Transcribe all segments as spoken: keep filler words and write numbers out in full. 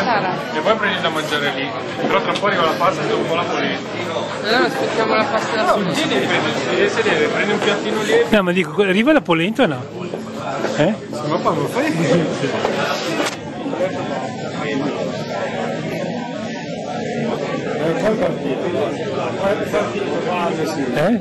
e poi prendi da mangiare lì, però tra un po' arriva la pasta e dopo la polenta. Allora aspettiamo la pasta da Sul G devi prendere, si deve prendere un piattino lì. No, ma dico, arriva la polenta o no? Eh? Ma poi non fai Eh?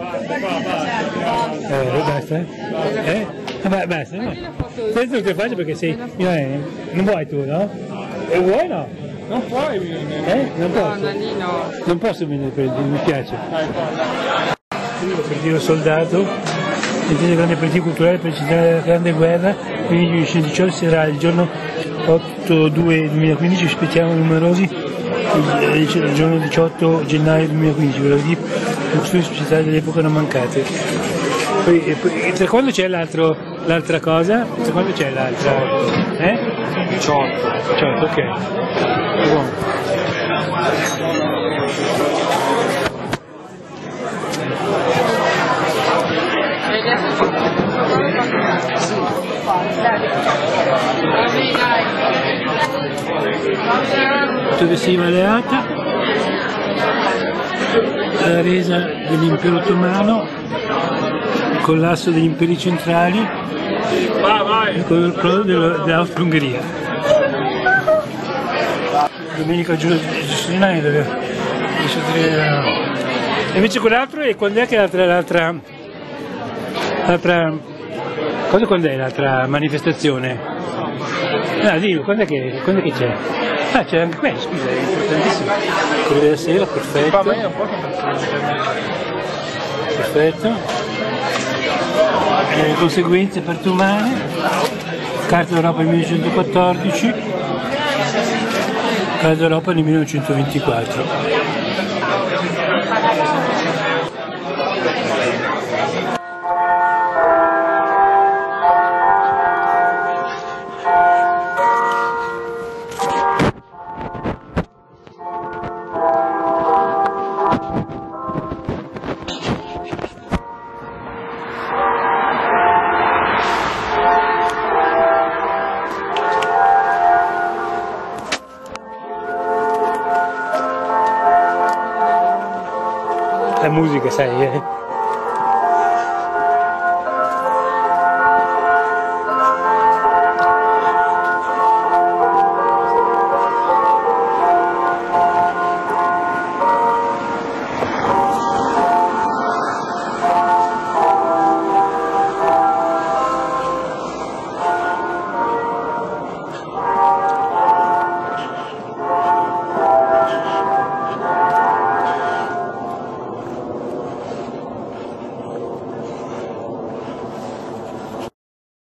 Eh, basta? Eh? Vabbè, basta, no? Questo lo faccio perché sei... Eh, non vuoi tu, no? E vuoi no? Non puoi Eh? Non No, posso? Nanino. Non posso venire per dire, mi piace. Per dire soldato, il grande aperitivo culturale per citare la Grande Guerra, quindi il diciotto sarà il giorno otto due duemilaquindici, aspettiamo numerosi, il, il giorno diciotto gennaio duemilaquindici, ve lo dico, le costruzioni speciali dell'epoca non mancate. Poi, e poi, tra quando c'è l'altra cosa? Tra quando c'è l'altra? Eh? diciotto. diciotto, ok. Buono. Successiva alleata, la resa dell'impero ottomano, il collasso degli imperi centrali e il crollo dell'Austria-Ungheria. Domenica Giustiniani dove... E invece quell'altro è quando è che l'altra... l'altra... l'altra... cosa quando è l'altra manifestazione? No, dillo, quando è che, quando è che c'è? Ah, c'è anche quello, scusa, è importantissimo. Corriere della Sera, perfetto. Perfetto. E le conseguenze parti umane, Carta d'Europa nel millenovecentoquattordici, Carta d'Europa nel millenovecentoventiquattro. La musica, sai, eh?